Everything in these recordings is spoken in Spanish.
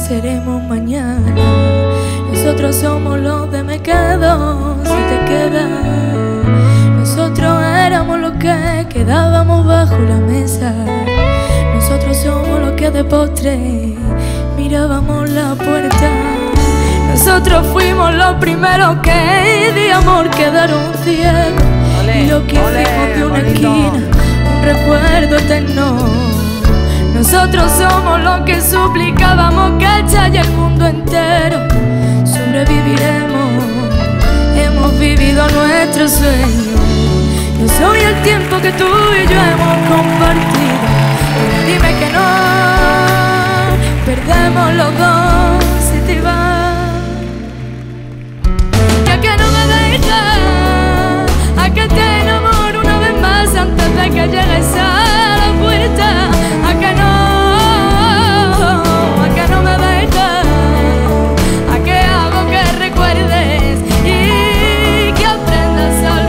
seremos mañana. Nosotros somos los de me quedo si te quedas. Nosotros éramos los que quedábamos bajo la mesa. Nosotros somos los que de postre mirábamos la puerta. Nosotros fuimos los primeros que de amor quedaron ciegos. Y lo que hicimos de una esquina un recuerdo eterno. Nosotros somos los que suplicábamos que estalle el mundo entero. Sobreviviremos, hemos vivido nuestro sueño. Yo soy el tiempo que tú y yo hemos compartido. Pero dime que no, perdemos los dos si te vas. Ya que no me dejas, a que te enamoro una vez más antes de que llegues a la puerta. A que no me dejas, a que hago que recuerdes y que aprendas a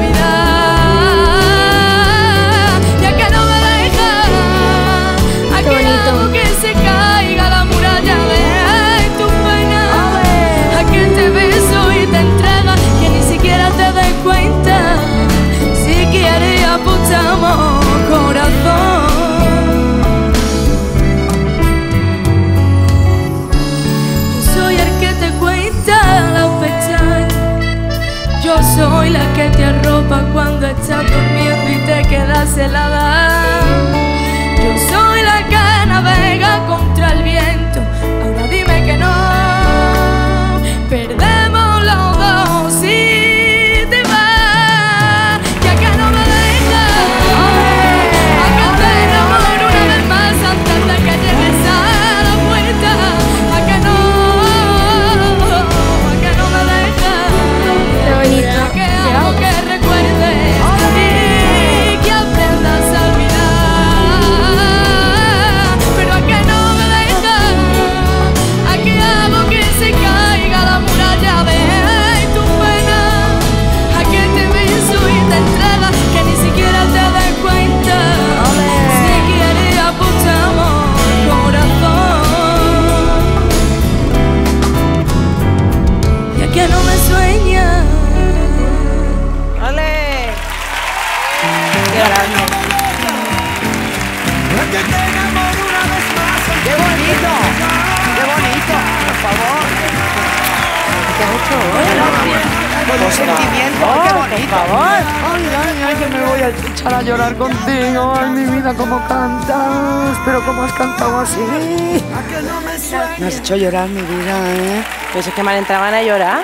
olvidar. Ya que no me dejas, a que hago que se caiga la muralla de tu pena. A que te beso y te entrega que ni siquiera te des cuenta. Si quieres apostamos corazón. Yo soy la que te arropa cuando estás durmiendo y te quedas helada. Yo soy la que navega contra el viento. Ahora dime que no, perdemos los dos si te vas. Ya que no me dejas, a que te enamoro una vez más antes de que llegues a la puerta. A que no me dejas. Qué bonito. Que hago que recuerdes y que aprendas a olvidar. Pero a que no me dejas, a que hago que se caiga la muralla de tu pena. A que te beso y te entrega que ni siquiera te des cuenta. Si quieres apostamos corazón. Y a que no me sueñas. ¡Ole! ¡Qué grande! ¡Qué bonito! ¡Qué bonito! Por favor. ¡Qué mucho! Con sentimiento, qué bonito. Por favor. Ay, que me voy a echar a llorar contigo. Ay, mi vida, cómo cantas. Pero cómo has cantado así. Me has hecho llorar, mi vida, ¿eh? Pues es que me han entrado ganas de llorar.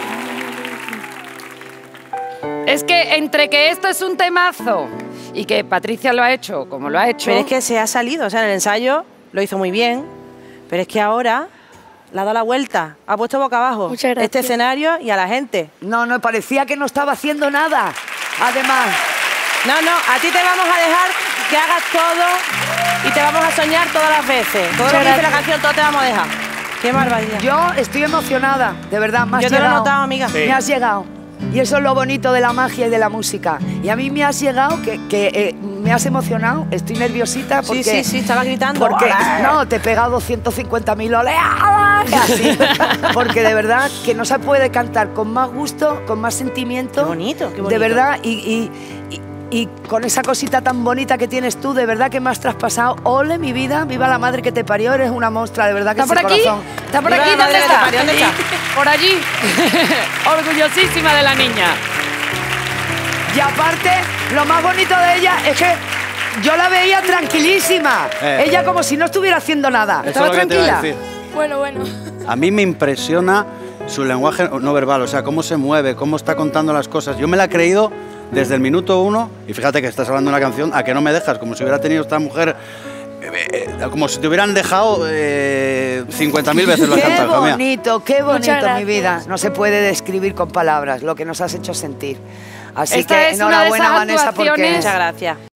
Es que entre que esto es un temazo y que Patricia lo ha hecho como lo ha hecho... Pero es que se ha salido, o sea, en el ensayo lo hizo muy bien, pero es que ahora le ha dado la vuelta, ha puesto boca abajo este escenario y a la gente. No, parecía que no estaba haciendo nada. Además... No, a ti te vamos a dejar que hagas todo y te vamos a soñar todas las veces. Todo lo que dice la canción, todo te vamos a dejar. Qué barbaridad. Yo estoy emocionada, de verdad, me has llegado. Yo te lo he notado, amiga. Sí. Me has llegado. Y eso es lo bonito de la magia y de la música. Y a mí me has llegado, que me has emocionado, estoy nerviosita porque... Sí, estaba gritando. Porque, no, te he pegado 150.000 oleadas, así. Porque de verdad que no se puede cantar con más gusto, con más sentimiento. Qué bonito, qué bonito. De verdad, y con esa cosita tan bonita que tienes tú, de verdad que me has traspasado. Ole, mi vida, viva la madre que te parió, eres una monstrua, de verdad que ¿Está por aquí? corazón. ¿Está por aquí? ¿Dónde está? ¿Dónde está? Por allí. Orgullosísima de la niña. Y aparte, lo más bonito de ella es que yo la veía tranquilísima. Ella como si no estuviera haciendo nada. ¿Estaba tranquila? Bueno. A mí me impresiona su lenguaje no verbal, o sea, cómo se mueve, cómo está contando las cosas. Yo me la he creído desde el minuto 1, y fíjate que estás hablando de una canción, A que no me dejas, como si hubiera tenido esta mujer, como si te hubieran dejado 50.000 veces la cantada. Qué bonito, mi vida. No se puede describir con palabras lo que nos has hecho sentir. Así Esta que es una de enhorabuena, esas Vanessa, porque... actuaciones. Muchas gracias.